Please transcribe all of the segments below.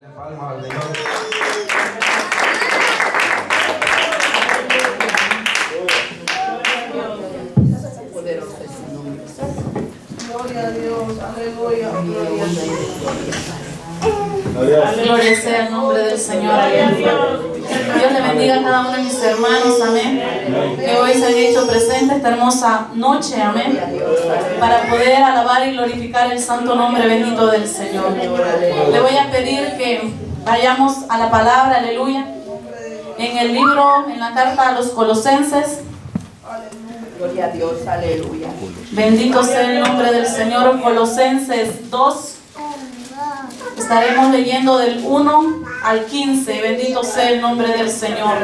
Palmas al Señor. Poderoso es su nombre. Gloria a Dios, aleluya. Gloria sea el nombre del Señor. Dios le bendiga a cada uno de mis hermanos, amén, que hoy se han hecho presentes esta hermosa noche, amén, para poder alabar y glorificar el santo nombre bendito del Señor. Le voy a pedir que vayamos a la palabra, aleluya, en el libro, en la carta a los Colosenses. Gloria a Dios, aleluya. Bendito sea el nombre del Señor. Colosenses 2. Estaremos leyendo del 1 al 15. Bendito sea el nombre del Señor.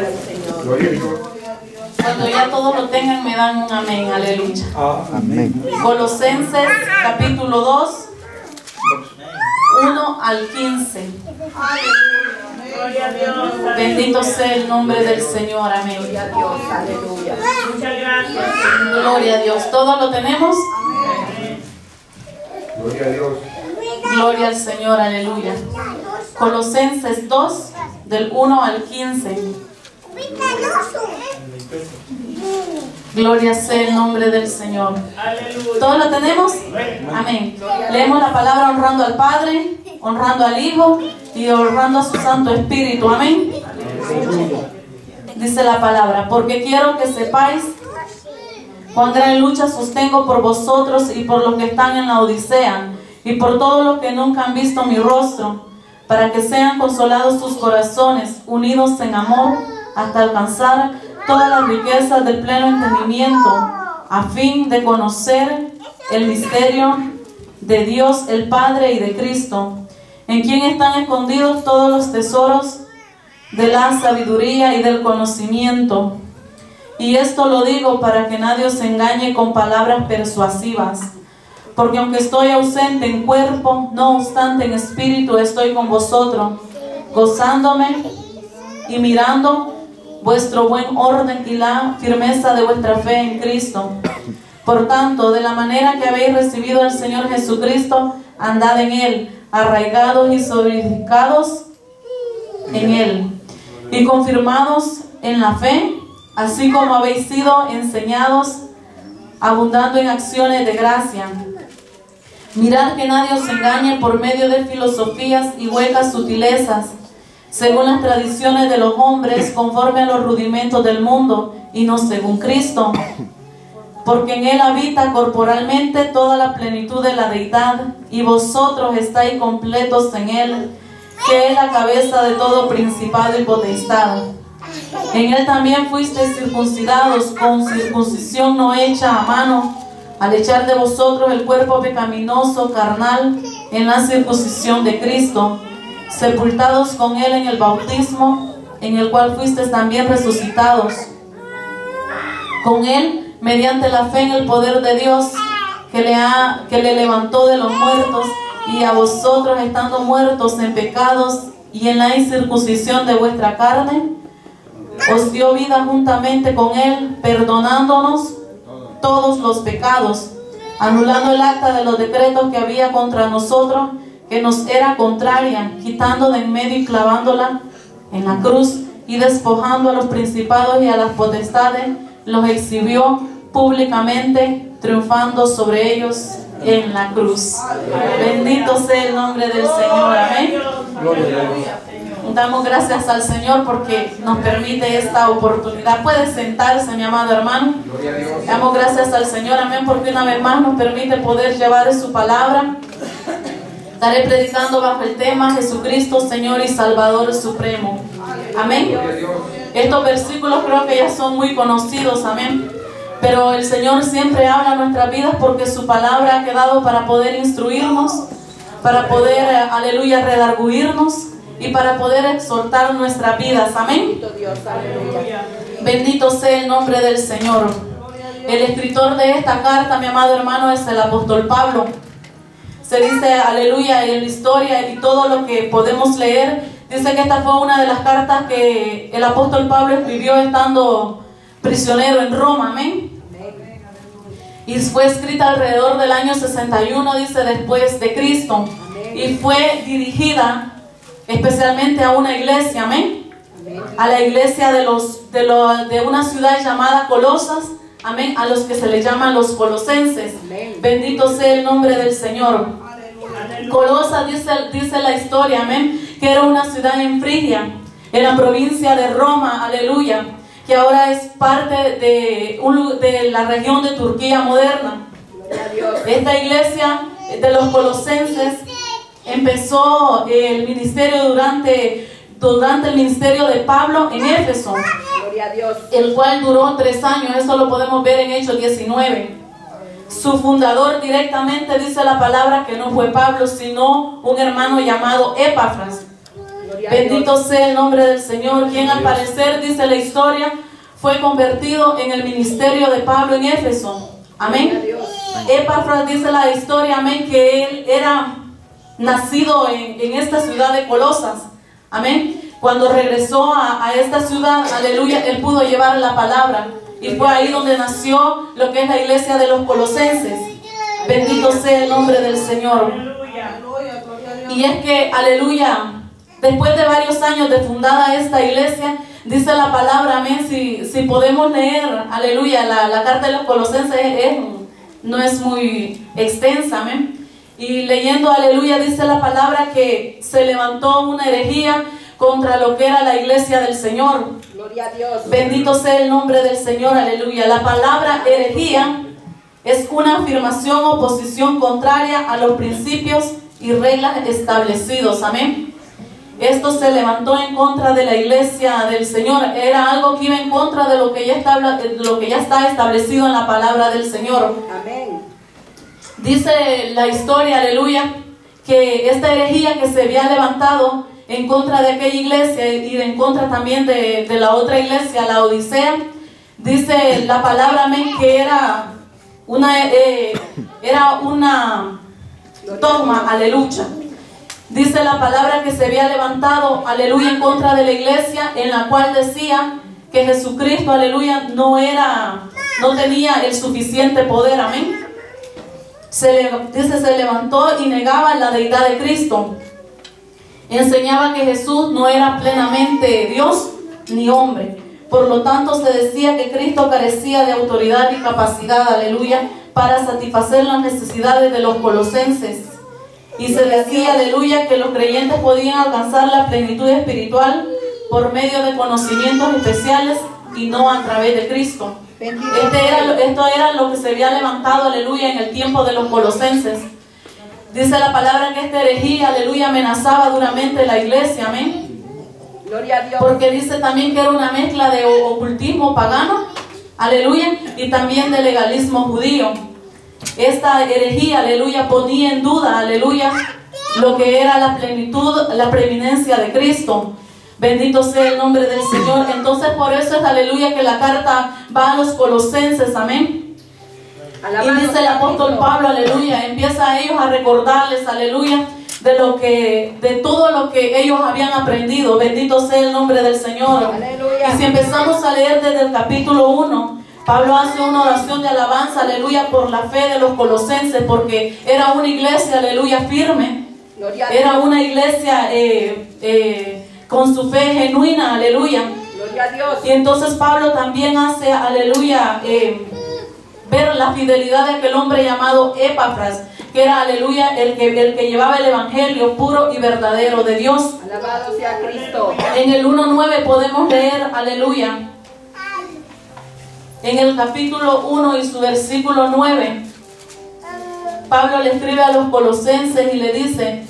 Cuando ya todos lo tengan, me dan un amén. Aleluya. Amén. Colosenses capítulo 2, 1 al 15. Gloria a Dios. Bendito sea el nombre del Señor. Amén. Gloria a Dios, aleluya. Muchas gracias. Gloria a Dios. ¿Todos lo tenemos? Gloria a Dios. Gloria al Señor. Aleluya. Colosenses 2, del 1 al 15. Gloria sea el nombre del Señor. Aleluya. ¿Todos lo tenemos? Amén. Leemos la palabra honrando al Padre, honrando al Hijo y honrando a su Santo Espíritu. Amén. Dice la palabra: porque quiero que sepáis cuán gran lucha sostengo por vosotros y por los que están en la Odisea y por todos los que nunca han visto mi rostro, para que sean consolados sus corazones, unidos en amor, hasta alcanzar todas las riquezas del pleno entendimiento, a fin de conocer el misterio de Dios el Padre y de Cristo, en quien están escondidos todos los tesoros de la sabiduría y del conocimiento. Y esto lo digo para que nadie os engañe con palabras persuasivas, porque aunque estoy ausente en cuerpo, no obstante en espíritu estoy con vosotros, gozándome y mirando vuestro buen orden y la firmeza de vuestra fe en Cristo. Por tanto, de la manera que habéis recibido al Señor Jesucristo, andad en Él, arraigados y solidificados en Él, y confirmados en la fe, así como habéis sido enseñados, abundando en acciones de gracia. Mirad que nadie os engañe por medio de filosofías y huecas sutilezas, según las tradiciones de los hombres, conforme a los rudimentos del mundo, y no según Cristo. Porque en Él habita corporalmente toda la plenitud de la deidad, y vosotros estáis completos en Él, que es la cabeza de todo principado y potestad. En Él también fuisteis circuncidados con circuncisión no hecha a mano, al echar de vosotros el cuerpo pecaminoso carnal en la circuncisión de Cristo, sepultados con Él en el bautismo, en el cual fuisteis también resucitados con Él mediante la fe en el poder de Dios que le levantó de los muertos, y a vosotros, estando muertos en pecados y en la incircuncisión de vuestra carne, os dio vida juntamente con Él, perdonándonos todos los pecados, anulando el acta de los decretos que había contra nosotros, que nos era contraria, quitando de en medio y clavándola en la cruz, y despojando a los principados y a las potestades, los exhibió públicamente, triunfando sobre ellos en la cruz. Bendito sea el nombre del Señor. Amén. Damos gracias al Señor porque nos permite esta oportunidad. Puede sentarse, mi amado hermano. Damos gracias al Señor, amén, porque una vez más nos permite poder llevar su palabra. Estaré predicando bajo el tema Jesucristo, Señor y Salvador Supremo. Amén. Estos versículos creo que ya son muy conocidos, amén. Pero el Señor siempre habla en nuestras vidas porque su palabra ha quedado para poder instruirnos, para poder, aleluya, redarguirnos y para poder exhortar nuestras vidas. Amén. Bendito sea el nombre del Señor. El escritor de esta carta, mi amado hermano, es el apóstol Pablo. Se dice, aleluya, en la historia y todo lo que podemos leer, dice que esta fue una de las cartas que el apóstol Pablo escribió estando prisionero en Roma. Amén. Y fue escrita alrededor del año 61, dice, después de Cristo. Y fue dirigida especialmente a una iglesia, amén. A la iglesia de una ciudad llamada Colosas, amén, a los que se le llaman los colosenses. Bendito sea el nombre del Señor. Colosas dice la historia, amén, que era una ciudad en Frigia, en la provincia de Roma, aleluya, que ahora es parte de la región de Turquía moderna. Esta iglesia de los colosenses empezó el ministerio durante el ministerio de Pablo en Éfeso, el cual duró 3 años. Eso lo podemos ver en Hechos 19. Su fundador directamente dice la palabra que no fue Pablo, sino un hermano llamado Epafras. Bendito sea el nombre del Señor, quien al parecer, dice la historia, fue convertido en el ministerio de Pablo en Éfeso. Amén. Epafras dice la historia, amén, que él era nacido en esta ciudad de Colosas. Amén. Cuando regresó a esta ciudad, aleluya, él pudo llevar la palabra. Y fue ahí donde nació lo que es la iglesia de los colosenses. Bendito sea el nombre del Señor. Y es que, aleluya, después de varios años de fundada esta iglesia, dice la palabra, amén, si podemos leer, aleluya, la carta de los colosenses no es muy extensa, amén. Y leyendo, aleluya, dice la palabra que se levantó una herejía contra lo que era la iglesia del Señor. Gloria a Dios. Bendito sea el nombre del Señor, aleluya. La palabra herejía es una afirmación o posición contraria a los principios y reglas establecidos, amén. Esto se levantó en contra de la iglesia del Señor. Era algo que iba en contra de lo que ya está establecido en la palabra del Señor. Amén. Dice la historia, aleluya, que esta herejía que se había levantado en contra de aquella iglesia y en contra también de la otra iglesia, la Odisea, dice la palabra, amén, que era una dogma, aleluya. Dice la palabra que se había levantado, aleluya, en contra de la iglesia, en la cual decía que Jesucristo, aleluya, no tenía el suficiente poder, amén. Se levantó y negaba la deidad de Cristo. Enseñaba que Jesús no era plenamente Dios ni hombre. Por lo tanto, se decía que Cristo carecía de autoridad y capacidad, aleluya, para satisfacer las necesidades de los colosenses. Y se decía, aleluya, que los creyentes podían alcanzar la plenitud espiritual por medio de conocimientos especiales y no a través de Cristo. Esto era lo que se había levantado, aleluya, en el tiempo de los colosenses. Dice la palabra que esta herejía, aleluya, amenazaba duramente la iglesia, amén. Gloria a Dios. Porque dice también que era una mezcla de ocultismo pagano, aleluya, y también de legalismo judío. Esta herejía, aleluya, ponía en duda, aleluya, lo que era la plenitud, la preeminencia de Cristo. Bendito sea el nombre del Señor. Entonces por eso es, aleluya, que la carta va a los colosenses, amén. Y dice el apóstol Pablo, aleluya, empieza a ellos a recordarles, aleluya, de todo lo que ellos habían aprendido. Bendito sea el nombre del Señor. Aleluya. Y si empezamos a leer desde el capítulo 1, Pablo hace una oración de alabanza, aleluya, por la fe de los colosenses, porque era una iglesia, aleluya, firme. Era una iglesia con su fe genuina, aleluya. Gloria a Dios. Y entonces Pablo también hace, aleluya, ver la fidelidad de aquel hombre llamado Epafras, que era, aleluya, el que llevaba el evangelio puro y verdadero de Dios. Alabado sea Cristo. En el 1:9 podemos leer, aleluya, en el capítulo 1 y su versículo 9, Pablo le escribe a los colosenses y le dice: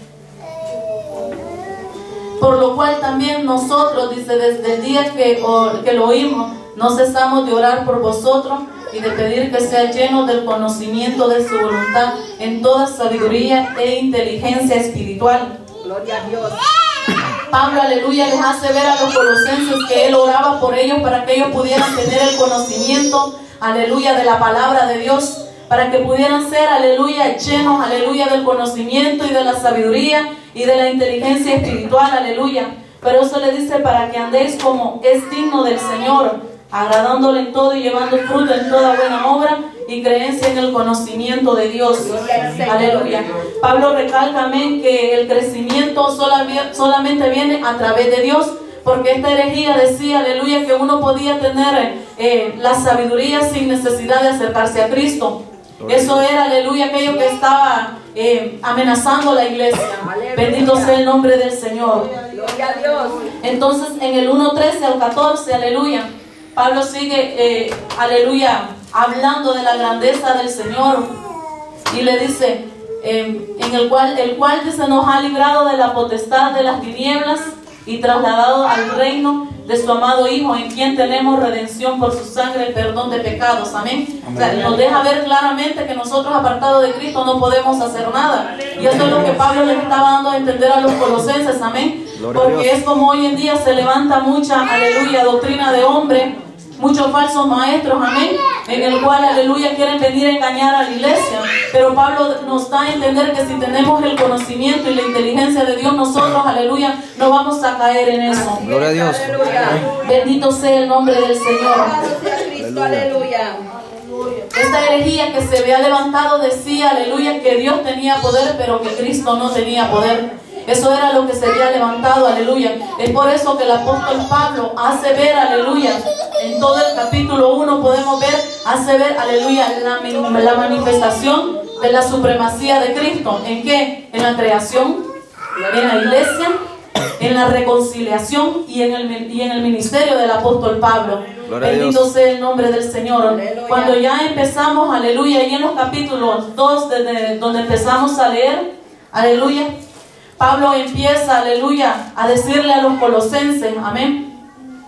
por lo cual también nosotros, dice, desde el día que lo oímos, no cesamos de orar por vosotros y de pedir que sea lleno del conocimiento de su voluntad en toda sabiduría e inteligencia espiritual. Gloria a Dios. Pablo, aleluya, les hace ver a los colosenses que él oraba por ellos para que ellos pudieran tener el conocimiento, aleluya, de la palabra de Dios, para que pudieran ser, aleluya, llenos, aleluya, del conocimiento y de la sabiduría y de la inteligencia espiritual, aleluya. Pero eso le dice para que andéis como es digno del Señor, agradándole en todo y llevando fruto en toda buena obra y creencia en el conocimiento de Dios. Gloria al Señor. Aleluya. Pablo recalca, amén, que el crecimiento solamente viene a través de Dios, porque esta herejía decía, aleluya, que uno podía tener la sabiduría sin necesidad de acercarse a Cristo. Eso era, aleluya, aquello que estaba amenazando la iglesia. Aleluya. Bendito sea el nombre del Señor. Gloria a Dios. Entonces, en el 1:13 al 14, aleluya, Pablo sigue, aleluya, hablando de la grandeza del Señor. Y le dice, el cual dice, nos ha librado de la potestad de las tinieblas y trasladado al reino de su amado Hijo, en quien tenemos redención por su sangre, el perdón de pecados. Amén. O sea, nos deja ver claramente que nosotros, apartados de Cristo, no podemos hacer nada. Y eso es lo que Pablo les estaba dando a entender a los colosenses. Amén. Porque es como hoy en día se levanta mucha, aleluya, doctrina de hombre, muchos falsos maestros, amén, en el cual, aleluya, quieren venir a engañar a la iglesia. Pero Pablo nos da a entender que si tenemos el conocimiento y la inteligencia de Dios, nosotros, aleluya, no vamos a caer en eso. Gloria a Dios. Aleluya. Bendito sea el nombre del Señor. Alabado sea Cristo. Aleluya. Esta herejía que se había levantado decía, aleluya, que Dios tenía poder, pero que Cristo no tenía poder. Eso era lo que se había levantado, aleluya. Es por eso que el apóstol Pablo hace ver, aleluya, en todo el capítulo 1 podemos ver, hace ver, aleluya, la manifestación de la supremacía de Cristo. ¿En qué? En la creación, en la iglesia, en la reconciliación y en el ministerio del apóstol Pablo. Gloria a Bendito Dios. sea el nombre del Señor. Aleluya. Cuando ya empezamos, aleluya, y en los capítulos 2, desde donde empezamos a leer, aleluya, Pablo empieza, aleluya, a decirle a los colosenses, amén,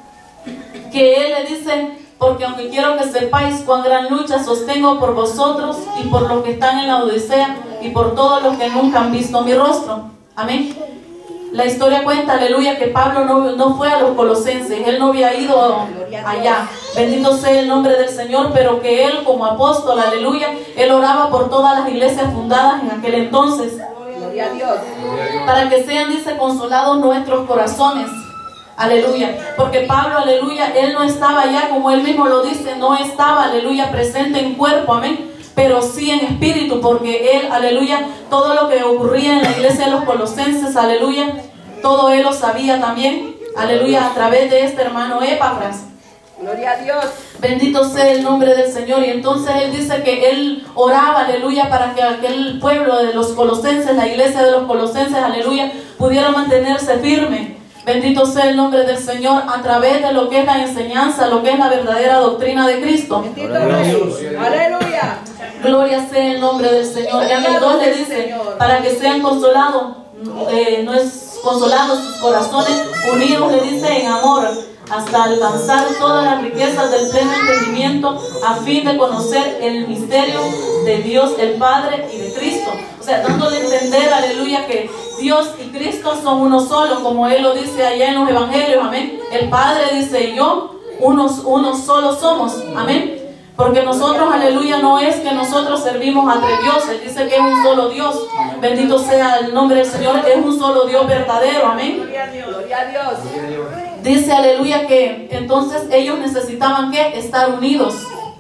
que él le dice, porque aunque quiero que sepáis cuán gran lucha sostengo por vosotros y por los que están en la Odisea y por todos los que nunca han visto mi rostro, amén. La historia cuenta, aleluya, que Pablo no fue a los colosenses, él no había ido allá, bendito sea el nombre del Señor, pero que él como apóstol, aleluya, él oraba por todas las iglesias fundadas en aquel entonces. Gloria a Dios. Para que sean, dice, consolados nuestros corazones. Aleluya. Porque Pablo, aleluya, él no estaba allá, como él mismo lo dice, no estaba, aleluya, presente en cuerpo, amén, pero sí en espíritu, porque él, aleluya, todo lo que ocurría en la iglesia de los colosenses, aleluya, todo él lo sabía también, aleluya, a través de este hermano Epafras. Gloria a Dios. Bendito sea el nombre del Señor. Y entonces él dice que él oraba, aleluya, para que aquel pueblo de los colosenses, la iglesia de los colosenses, aleluya, pudiera mantenerse firme. Bendito sea el nombre del Señor, a través de lo que es la enseñanza, lo que es la verdadera doctrina de Cristo. Bendito Jesús. Aleluya. Gloria sea el nombre del Señor. Y en el 2 le dice, para que sean consolados, no es consolados sus corazones, unidos, le dice, en amor, hasta alcanzar todas las riquezas del pleno entendimiento, a fin de conocer el misterio de Dios el Padre y de Cristo. O sea, dándole a entender, aleluya, que Dios y Cristo son uno solo, como Él lo dice allá en los evangelios, amén. El Padre dice, y yo, uno solo somos, amén. Porque nosotros, aleluya, no es que nosotros servimos a tres dioses, dice que es un solo Dios. Bendito sea el nombre del Señor, es un solo Dios verdadero, amén. Gloria a Dios. Dice, aleluya, que entonces ellos necesitaban que estar unidos,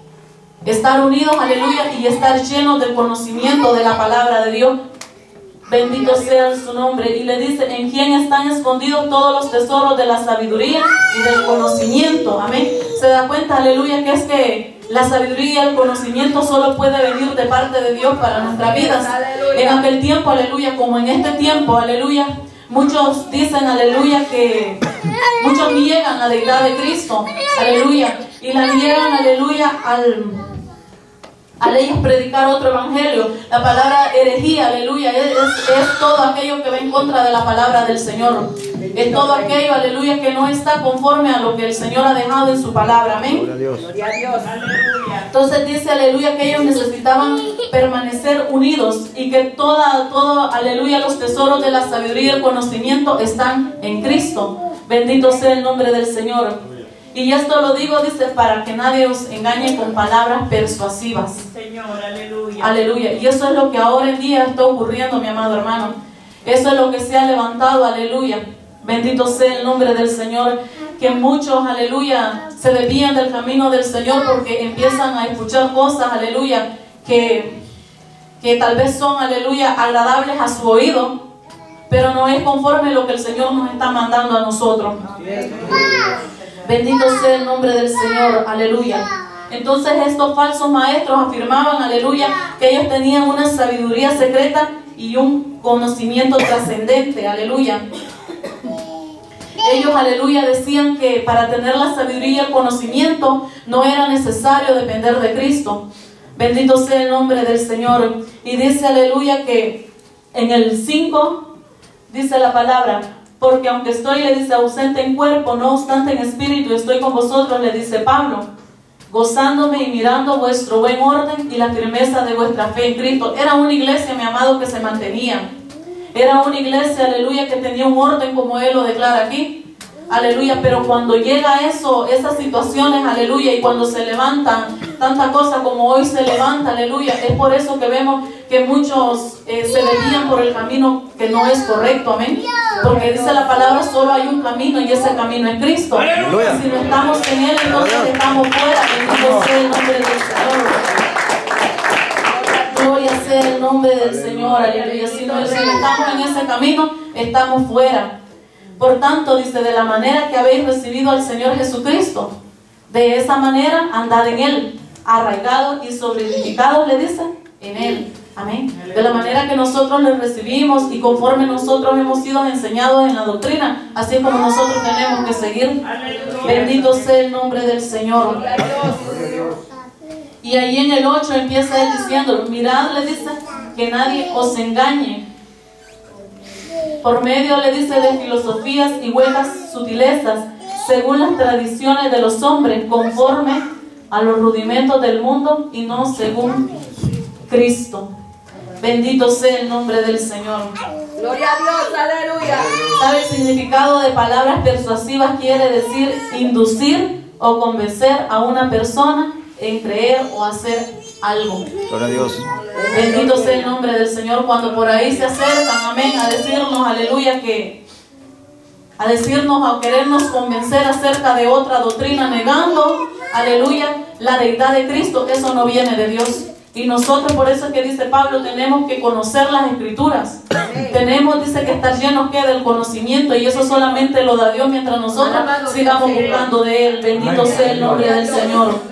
aleluya, y estar llenos del conocimiento de la palabra de Dios. Bendito sea su nombre. Y le dice, en quien están escondidos todos los tesoros de la sabiduría y del conocimiento, amén. Se da cuenta, aleluya, que es que la sabiduría y el conocimiento solo puede venir de parte de Dios para nuestras vidas. En aquel tiempo, aleluya, como en este tiempo, aleluya, muchos dicen, aleluya, que muchos niegan la deidad de Cristo, aleluya, y la niegan, aleluya, al ellos predicar otro evangelio. La palabra herejía, aleluya, es todo aquello que va en contra de la palabra del Señor. Es todo aquello, aleluya, que no está conforme a lo que el Señor ha dejado en su palabra, amén. Gloria a Dios. Gloria a Dios. Entonces dice, aleluya, que ellos necesitaban permanecer unidos y que todo, aleluya, los tesoros de la sabiduría y el conocimiento están en Cristo. Bendito sea el nombre del Señor. Y esto lo digo, dice, para que nadie os engañe con palabras persuasivas. Señor, aleluya. Aleluya. Y eso es lo que ahora en día está ocurriendo, mi amado hermano. Eso es lo que se ha levantado, aleluya. Bendito sea el nombre del Señor. que muchos, aleluya, se desvían del camino del Señor porque empiezan a escuchar cosas, aleluya, que tal vez son, aleluya, agradables a su oído, pero no es conforme a lo que el Señor nos está mandando a nosotros. Bendito sea el nombre del Señor, aleluya. Entonces estos falsos maestros afirmaban, aleluya, que ellos tenían una sabiduría secreta y un conocimiento trascendente, aleluya. Ellos, aleluya, decían que para tener la sabiduría y el conocimiento no era necesario depender de Cristo. Bendito sea el nombre del Señor. Y dice, aleluya, que en el 5 dice la palabra: porque aunque estoy, le dice, ausente en cuerpo, no obstante en espíritu estoy con vosotros, le dice Pablo, gozándome y mirando vuestro buen orden y la firmeza de vuestra fe en Cristo. Era una iglesia, mi amado, que se mantenía. Era una iglesia, aleluya, que tenía un orden como él lo declara aquí. Aleluya, pero cuando llega eso, esas situaciones, aleluya, y cuando se levantan tantas cosas como hoy se levanta, aleluya, es por eso que vemos que muchos se desvían por el camino que no es correcto, amén. Porque dice la palabra, solo hay un camino y ese camino es Cristo. Aleluya. Si no estamos en Él, entonces estamos fuera. Bendito sea el nombre del Señor. Gloria sea el nombre del Señor, aleluya. Si no estamos en ese camino, estamos fuera. Por tanto, dice, de la manera que habéis recibido al Señor Jesucristo, de esa manera andad en Él, arraigados y solidificados, le dice, en Él. Amén. De la manera que nosotros le recibimos y conforme nosotros hemos sido enseñados en la doctrina, así es como nosotros tenemos que seguir. Bendito sea el nombre del Señor. Y ahí en el 8 empieza él diciendo, mirad, le dice, que nadie os engañe por medio, le dice, de filosofías y huecas sutilezas, según las tradiciones de los hombres, conforme a los rudimentos del mundo y no según Cristo. Bendito sea el nombre del Señor. Gloria a Dios, aleluya. ¿Sabe el significado de palabras persuasivas? Quiere decir inducir o convencer a una persona en creer o hacer algo. Gloria a Dios. Bendito sea el nombre del Señor. Cuando por ahí se acercan, amén, a decirnos, aleluya, a decirnos, a querernos convencer acerca de otra doctrina, negando, aleluya, la deidad de Cristo, eso no viene de Dios. Y nosotros, por eso es que dice Pablo, tenemos que conocer las Escrituras. Tenemos, dice, que estar llenos que del conocimiento, y eso solamente lo da Dios mientras nosotros sigamos buscando de Él. Bendito sea el nombre del Señor.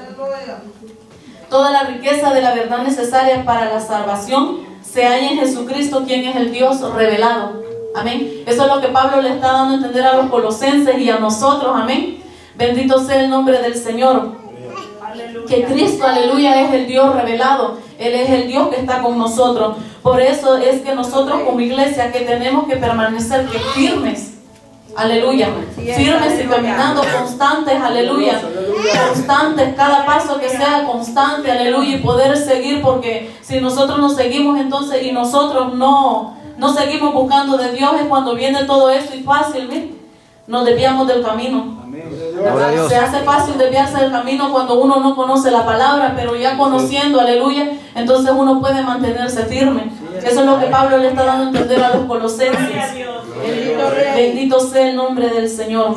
Toda la riqueza de la verdad necesaria para la salvación se halla en Jesucristo, quien es el Dios revelado. Amén. Eso es lo que Pablo le está dando a entender a los colosenses y a nosotros. Amén. Bendito sea el nombre del Señor. Que Cristo, aleluya, es el Dios revelado. Él es el Dios que está con nosotros. Por eso es que nosotros como iglesia que tenemos que permanecer firmes. Aleluya. Firmes y caminando constantes, aleluya. Constantes, cada paso que sea constante, aleluya, y poder seguir, porque si nosotros no seguimos entonces y nosotros no seguimos buscando de Dios, es cuando viene todo eso y fácilmente nos desviamos del camino. Se hace fácil desviarse del camino cuando uno no conoce la palabra, pero ya conociendo, aleluya, entonces uno puede mantenerse firme. Eso es lo que Pablo le está dando a entender a los colosenses. Bendito sea el nombre del Señor.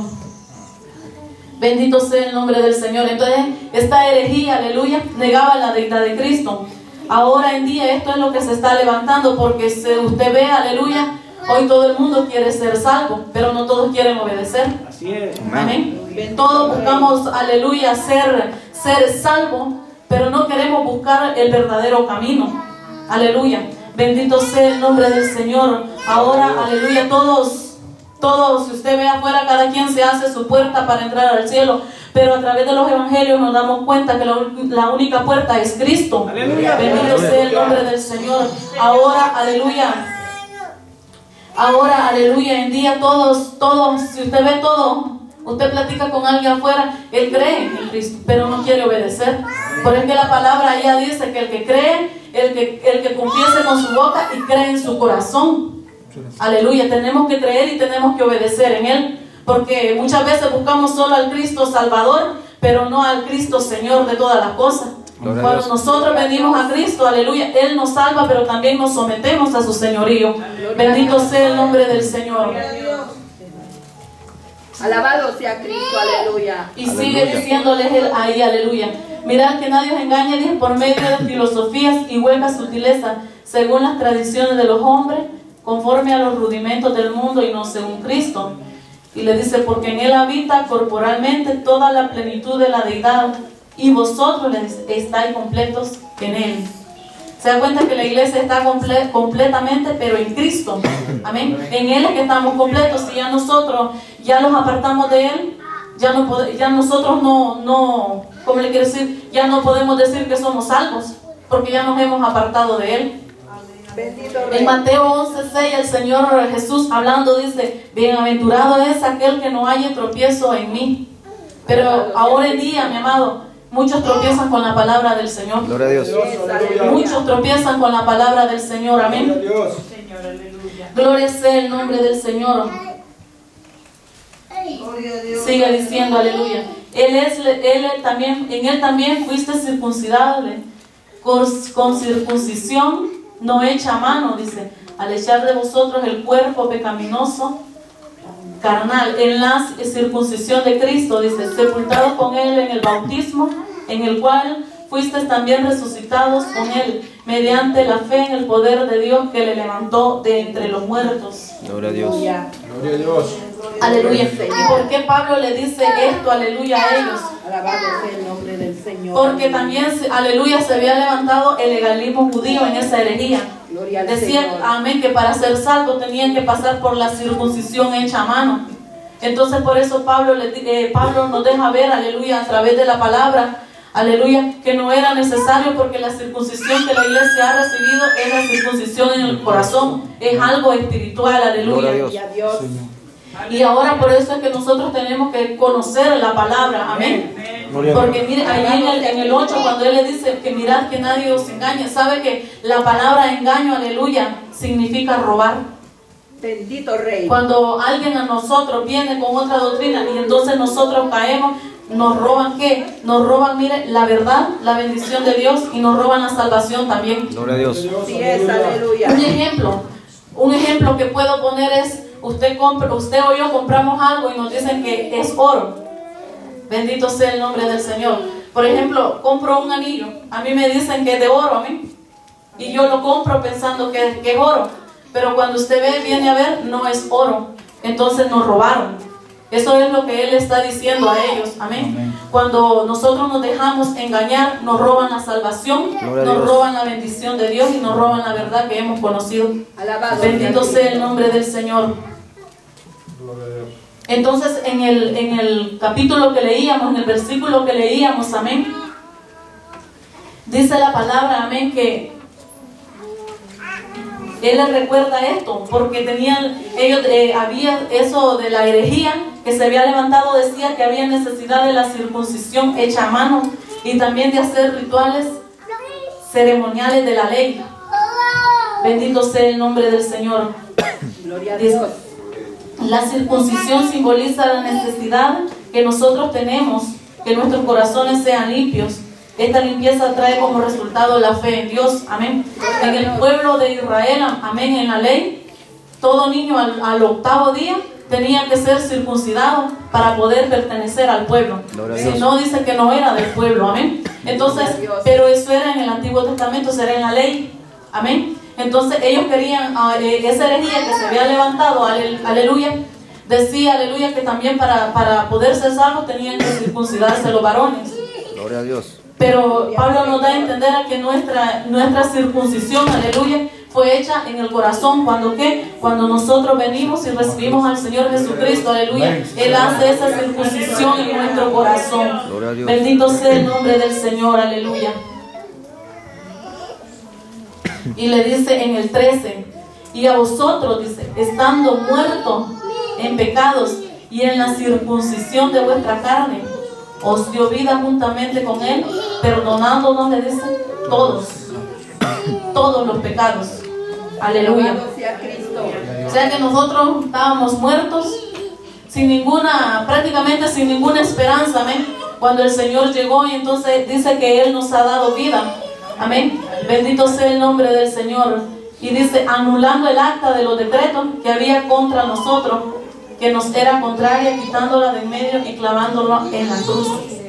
Bendito sea el nombre del Señor. Entonces, esta herejía, aleluya, negaba la deidad de Cristo. Ahora en día esto es lo que se está levantando, porque si usted ve, aleluya, hoy todo el mundo quiere ser salvo, pero no todos quieren obedecer. Así es. Amén. Todos buscamos, aleluya, ser salvos, pero no queremos buscar el verdadero camino. Aleluya. Bendito sea el nombre del Señor. Ahora, aleluya, todos, si usted ve afuera, cada quien se hace su puerta para entrar al cielo. Pero a través de los evangelios nos damos cuenta que la única puerta es Cristo. Aleluya. Bendito sea el nombre del Señor. Ahora, aleluya, en día todos, si usted ve todo, usted platica con alguien afuera, él cree en Cristo, pero no quiere obedecer. Por eso que la palabra ya dice que el que cree, el que confiese con su boca y cree en su corazón. Aleluya, tenemos que creer y tenemos que obedecer en Él, porque muchas veces buscamos solo al Cristo Salvador, pero no al Cristo Señor de todas las cosas. Cuando nosotros venimos a Cristo, aleluya, Él nos salva, pero también nos sometemos a su señorío. Bendito sea el nombre del Señor. Alabado sea Cristo, aleluya. Y sigue diciéndoles él ahí, aleluya. Mirad que nadie os engañe, dice, por medio de filosofías y huecas sutilezas, según las tradiciones de los hombres, conforme a los rudimentos del mundo y no según Cristo. Y le dice, porque en él habita corporalmente toda la plenitud de la deidad, y vosotros estáis completos en él. Se da cuenta que la iglesia está completamente, pero en Cristo. Amén. En Él es que estamos completos. Si ya nosotros ya los apartamos de Él, ya nosotros no, ¿cómo le quiero decir? Ya no podemos decir que somos salvos, porque ya nos hemos apartado de Él. Bendito Rey. En Mateo 11:6 el Señor Jesús hablando dice, bienaventurado es aquel que no haya tropiezo en mí. Pero ahora en día, mi amado, muchos tropiezan con la palabra del Señor. Gloria a Dios. Muchos tropiezan con la palabra del Señor. Amén. Señor, aleluya. Gloria sea el nombre del Señor. Gloria a Dios. Sigue diciendo, aleluya. En él también fuiste circuncidado con circuncisión no hecha a mano, dice, al echar de vosotros el cuerpo pecaminoso carnal, en la circuncisión de Cristo, dice, sepultado con Él en el bautismo, en el cual fuisteis también resucitados con Él, mediante la fe en el poder de Dios que le levantó de entre los muertos. Gloria a Dios. Gloria a Dios. Aleluya. ¿Y por qué Pablo le dice esto, aleluya, a ellos? Alabado sea el nombre del Señor. Porque también, aleluya, se había levantado el legalismo judío en esa herejía. Gloria al Decían, Señor. amén, que para ser salvo tenían que pasar por la circuncisión hecha a mano. Entonces por eso Pablo nos deja ver, aleluya, a través de la palabra, aleluya, que no era necesario, porque la circuncisión que la iglesia ha recibido es la circuncisión en el corazón, es algo espiritual, aleluya. Gloria a Dios. Y ahora por eso es que nosotros tenemos que conocer la palabra, amén. Porque mire, ahí en el 8, cuando él le dice que mirad que nadie os engañe, sabe que la palabra engaño, aleluya, significa robar. Bendito Rey. Cuando alguien a nosotros viene con otra doctrina y entonces nosotros caemos, nos roban ¿qué? Nos roban, mire, la verdad, la bendición de Dios, y nos roban la salvación también. Gloria a Dios. Así es, aleluya. Un ejemplo que puedo poner es, usted o yo compramos algo y nos dicen que es oro. Bendito sea el nombre del Señor. Por ejemplo, compro un anillo, a mí me dicen que es de oro, a mí, y yo lo compro pensando que es oro, pero cuando usted viene a ver, no es oro. Entonces nos robaron. Eso es lo que él está diciendo a ellos, amén. Cuando nosotros nos dejamos engañar, nos roban la salvación, nos roban la bendición de Dios y nos roban la verdad que hemos conocido. Alabado Bendito sea el nombre del Señor. Entonces en el capítulo que leíamos, en el versículo que leíamos, amén, dice la palabra, amén, que él les recuerda esto, porque había eso de la herejía que se había levantado, decía que había necesidad de la circuncisión hecha a mano y también de hacer rituales ceremoniales de la ley. Bendito sea el nombre del Señor. Gloria a Dios. La circuncisión simboliza la necesidad que nosotros tenemos, que nuestros corazones sean limpios. Esta limpieza trae como resultado la fe en Dios, amén. En el pueblo de Israel, amén, en la ley, todo niño al 8º día tenía que ser circuncidado para poder pertenecer al pueblo. Si no, dice que no era del pueblo, amén. Entonces, pero eso era en el Antiguo Testamento, eso era en la ley, amén. Entonces ellos querían, esa herejía que se había levantado, aleluya, decía, aleluya, que también para poder ser salvos tenían que circuncidarse los varones. Gloria a Dios. Pero Pablo nos da a entender a que nuestra circuncisión, aleluya, fue hecha en el corazón. Cuando nosotros venimos y recibimos al Señor Jesucristo, aleluya, Él hace esa circuncisión en nuestro corazón. Bendito sea el nombre del Señor, aleluya. Y le dice en el 13, y a vosotros, dice, estando muertos en pecados y en la circuncisión de vuestra carne, os dio vida juntamente con Él, perdonándonos, le dice, todos los pecados. Aleluya. Alabado sea Cristo. O sea que nosotros estábamos muertos, prácticamente sin ninguna esperanza, amén. Cuando el Señor llegó, y entonces dice que Él nos ha dado vida, amén. Bendito sea el nombre del Señor. Y dice, anulando el acta de los decretos que había contra nosotros, que nos era contraria, quitándola de en medio y clavándola en la cruz.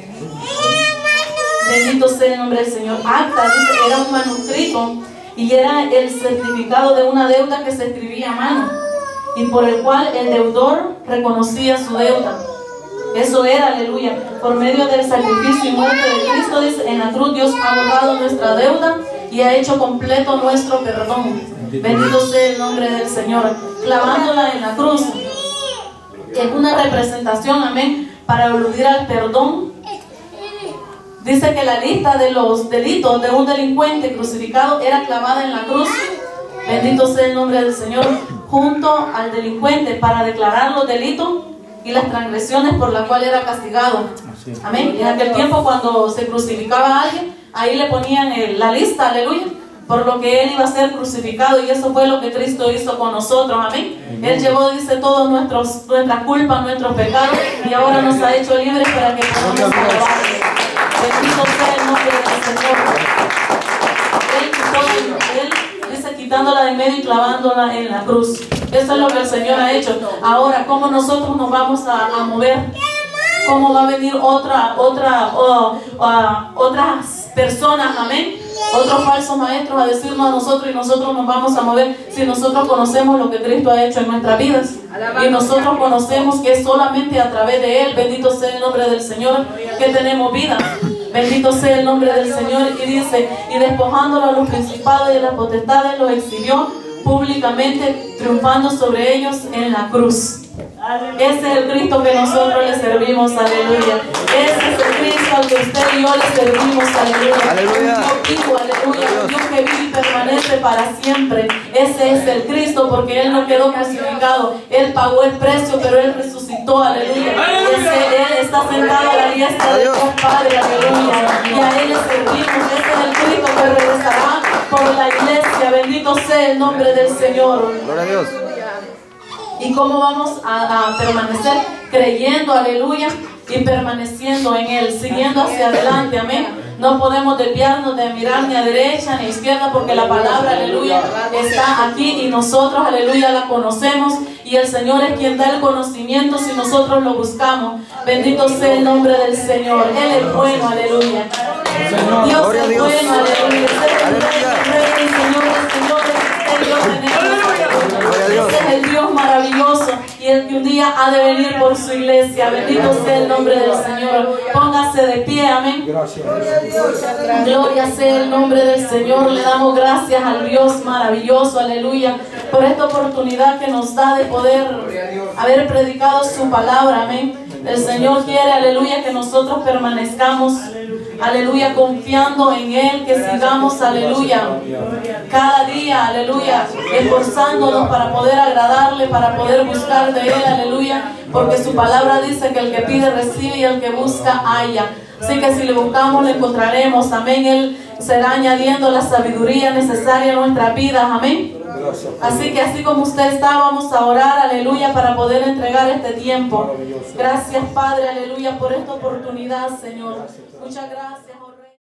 Bendito sea el nombre del Señor. Acta, dice, era un manuscrito y era el certificado de una deuda que se escribía a mano y por el cual el deudor reconocía su deuda. Eso era, aleluya, por medio del sacrificio y muerte de Cristo, dice, en la cruz Dios ha borrado nuestra deuda y ha hecho completo nuestro perdón. Bendito sea el nombre del Señor. Clavándola en la cruz es una representación, amén, para aludir al perdón. Dice que la lista de los delitos de un delincuente crucificado era clavada en la cruz. Bendito sea el nombre del Señor, junto al delincuente, para declarar los delitos y las transgresiones por las cuales era castigado. Amén. En aquel tiempo, cuando se crucificaba a alguien, ahí le ponían la lista, aleluya, por lo que él iba a ser crucificado, y eso fue lo que Cristo hizo con nosotros. Amén. Él llevó, dice, todas nuestras culpas, nuestros pecados, y ahora nos ha hecho libres para que podamos alabarle. Bendito sea el nombre del Señor. Él dice, quitándola de medio y clavándola en la cruz. Eso es lo que el Señor ha hecho. Ahora, ¿cómo nosotros nos vamos a mover? ¿Cómo va a venir otras personas, amén? Otros falsos maestros a decirnos a nosotros, y nosotros nos vamos a mover si nosotros conocemos lo que Cristo ha hecho en nuestras vidas? Y nosotros conocemos que es solamente a través de Él, bendito sea el nombre del Señor, que tenemos vida. Bendito sea el nombre del Señor. Y dice, y despojándolo a los principados y a las potestades, los exhibió públicamente, triunfando sobre ellos en la cruz. Ese es el Cristo que nosotros le servimos, aleluya. Ese es el Cristo al que usted y yo le servimos, aleluya. Aleluya. Un Dios vivo, aleluya. Un Dios que vive y permanece para siempre. Ese es el Cristo, porque Él no quedó crucificado. Él pagó el precio, pero Él resucitó, aleluya. Él está sentado a la diestra de Dios Padre, aleluya. Y a Él le servimos. Ese es el Cristo que regresará por la iglesia. Bendito sea el nombre del Señor. Gloria a Dios. ¿Y cómo vamos a permanecer? Creyendo, aleluya, y permaneciendo en Él, siguiendo hacia adelante, amén. No podemos desviarnos de mirar ni a derecha ni a izquierda, porque la palabra, aleluya, está aquí y nosotros, aleluya, la conocemos, y el Señor es quien da el conocimiento si nosotros lo buscamos. Bendito sea el nombre del Señor. Él es bueno, aleluya. Dios Gloria a es Dios. bueno, aleluya. Aleluya. Ese es el Dios maravilloso y el que un día ha de venir por su iglesia. Bendito sea el nombre del Señor. Póngase de pie, amén. Gloria sea el nombre del Señor. Le damos gracias al Dios maravilloso, aleluya, por esta oportunidad que nos da de poder haber predicado su palabra, amén. El Señor quiere, aleluya, que nosotros permanezcamos, aleluya, confiando en Él, que sigamos, aleluya, cada día, aleluya, esforzándonos para poder agradarle, para poder buscar de Él, aleluya, porque su palabra dice que el que pide recibe y el que busca halla. Así que si le buscamos, le encontraremos, amén. Él será añadiendo la sabiduría necesaria a nuestras vidas, amén. Así que así como usted está, vamos a orar, aleluya, para poder entregar este tiempo. Gracias, Padre, aleluya, por esta oportunidad, Señor. Muchas gracias.